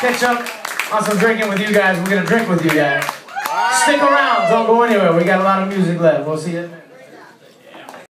catch up on some drinking with you guys. We're gonna drink with you guys. Stick around, don't go anywhere. We got a lot of music left. We'll see you.